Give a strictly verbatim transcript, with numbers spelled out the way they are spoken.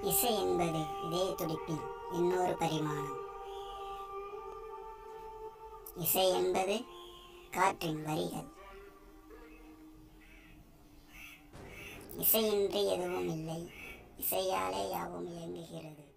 இசை என்பது இதய துடிப்பின் இன்னொரு பரிமாணம். இசை என்பது காற்றின் வரிகள். இசையின்றி எதுவும் இல்லை, இசையாலே யாவும் இயங்குகிறது.